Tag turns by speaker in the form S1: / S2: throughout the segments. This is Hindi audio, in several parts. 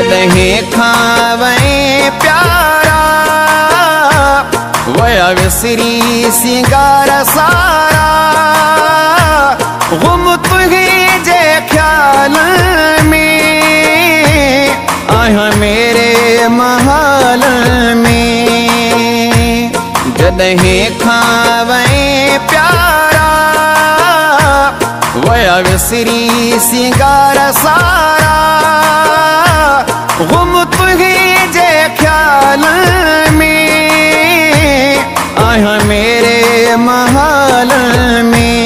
S1: जदहीं खावे प्यारा वया विसरी सिंगार सारा गुम तुही जे ख्याल में आया मेरे महल में। जदहीं खावे प्यारा वया विसरी सिंगार सारा गुम तुही जे ख्याल में आया मेरे महल में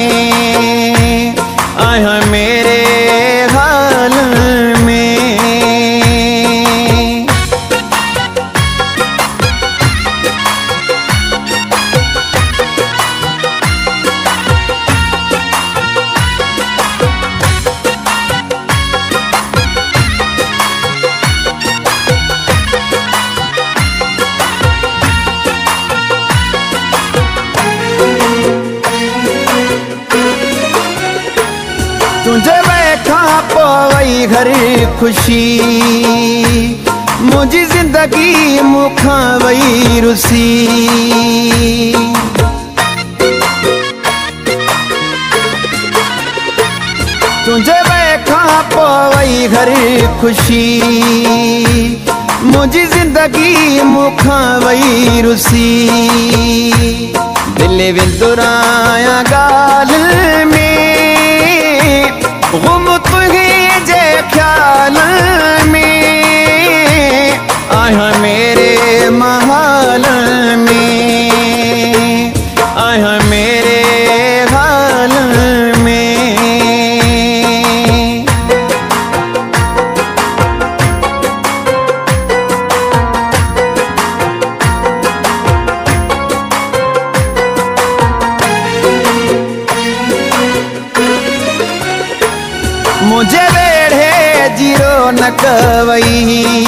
S1: आया मेरे हाल में। तुझे बैठा पवई घर खुशी मुझी जिंदगी मुखा वही रुसी। तुझे बैठा पवई घर खुशी मुझी जिंदगी मुखा वही रुसी। दिल विंदुराया गाल में गुम तुही जे ख्याल में आया मेरे महल में आया मेरे हाल में। मुझे बेढ़े जीरो न कवई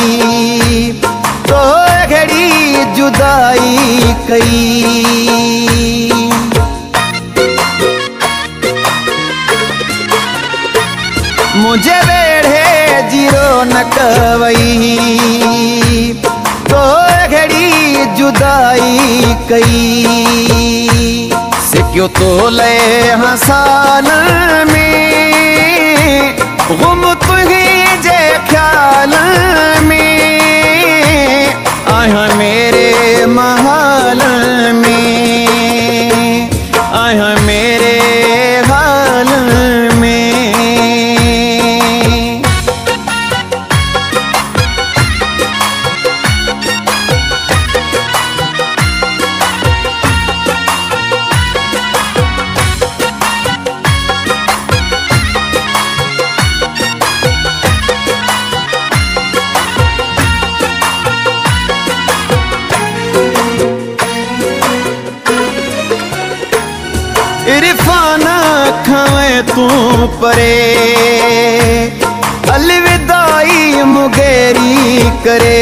S1: तो घड़ी जुदाई कई। मुझे बेढ़े जीरो न कवई तो घड़ी जुदाई कई। से क्यों तो ले हसान में गुम तुही जे ख्याल में आया मेरे महल में आया मेरे हाल में। इरफाना खावे तू परे अलविदाई मुगेरी करे।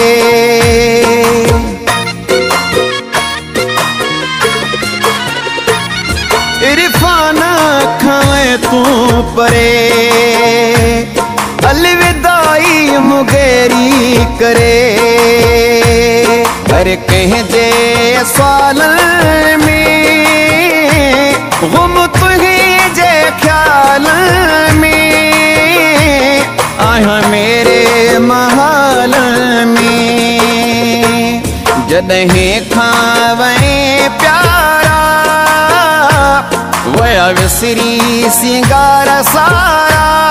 S1: इरफाना खावे तू परे अलविदाई मुगेरी करे। हर कह जे सवाल में गुम तुही जे ख्याल में आया मेरे महल में। जदहीं खावे प्यारा वया विसरी सिंगार सारा